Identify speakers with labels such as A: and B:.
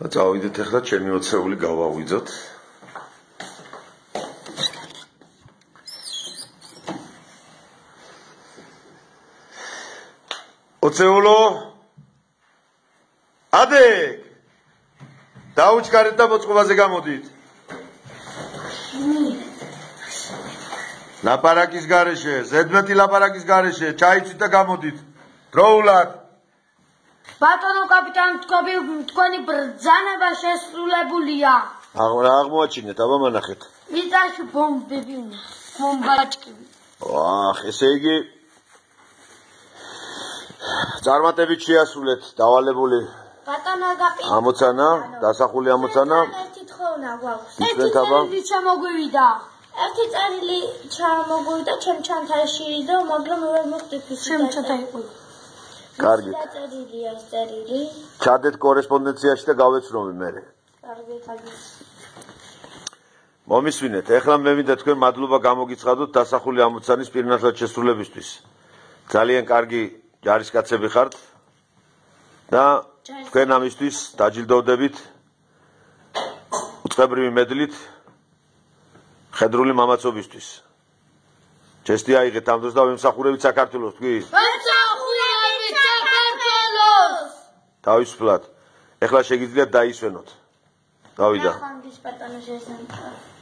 A: წავიდეთ ახლა ჩემი ოცეული გავავიძოთ. ოცეულო ადეკ დაუჩქარეთ და მოწყობაზე გამოდით. ლაპარაკის გარეშე, ზედმეტი ლაპარაკის გარეშე, ჩაიცით და გამოდით. დროულად.
B: ბატონო კაპიტან, თქვენი ბრძანება შესრულებულია.
A: რა აღმოაჩინეთ, აბა მანახეთ.
B: მიწაში ბომბები, ბომბაჭკები.
A: აჰ, ესე იგი წარმატებით შეასრულეთ დავალებული
B: ბატონო კაპიტან.
A: ამოცანა, დასახული ამოცანა.
B: ერთი თხოვნა გვაქვს.
A: ერთი წერილი
B: ჩამოგვივიდა. ერთი წერილი ჩამოგვივიდა ჩემ ჩანთაში და მაგრამ ვერ მოხდით ის. ჩემ ჩანთა იყო.
A: კარგი.
B: წერილია წერილი.
A: ჩადეთ კორესპონდენციაში და გავეცნობი მე.
B: კარგი, კარგი.
A: მომისვინეთ, ეხლა მე მინდა თქვენ მადლობა გამოგიცხადოთ დასახული ამოცანის პირნათლად შესრულებისთვის. ძალიან კარგი ჯარისკაცები ხართ და თქვენ ამისთვის დაჯილდოვდებით უწყებრივი მედლით ხედრული მამაცობისთვის. ჩესტი აიღეთ ამ დროს და ვემსახურებით საქართველოს, თქვი?
B: ვემსახურებით საქართველოს!
A: თავისუფლად. ეხლა შეგიძლიათ დაისვენოთ. გავიდა.
B: ხანდის ბატონო შესამჩნევ.